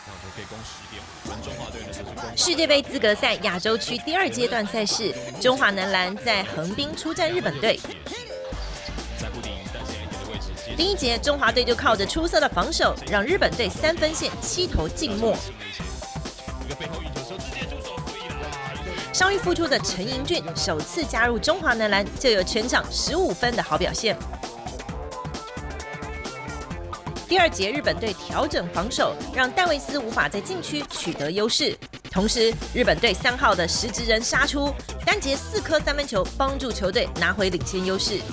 世界杯资格赛亚洲区第2阶段赛事，中华男篮在横滨出战日本队。第1节，中华队就靠着出色的防守，让日本队3分线7投尽没。伤愈复出的陈盈俊首次加入中华男篮，就有全场15分的好表现。第2节，日本队调整防守，让戴维斯无法在禁区取得优势。同时，日本队3号的石职人杀出，单节4颗3分球，帮助球队拿回领先优势。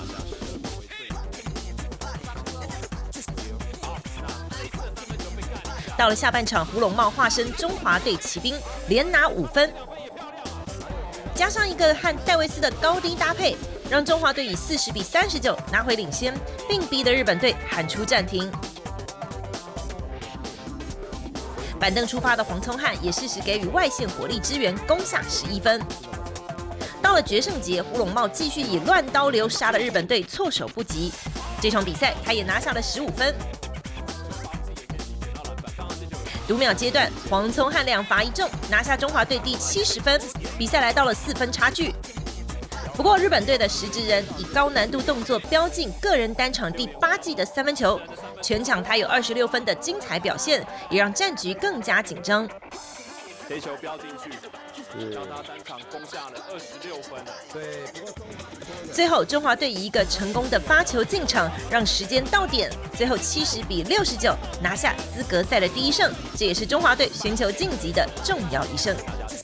到了下半场，胡珑茂化身中华队骑兵，连拿5分，加上一个和戴维斯的高低搭配，让中华队以40比39拿回领先，并逼得日本队喊出暂停。板凳出发的黄聪汉也适时给予外线火力支援，攻下11分。到了决胜节，胡珑茂继续以乱刀流杀了日本队措手不及。这场比赛他也拿下了15分。读秒阶段，黄聪汉2罚1中，拿下中华队第70分，比赛来到了4分差距。不过日本队的石职人以高难度动作飙进个人单场第8记的3分球，全场他有26分的精彩表现，也让战局更加紧张。 这球飙进去，让他单场攻下了26分了。对， 最后中华队以一个成功的发球进场，让时间到点，最后70比69拿下资格赛的第1胜，这也是中华队寻求晋级的重要一胜。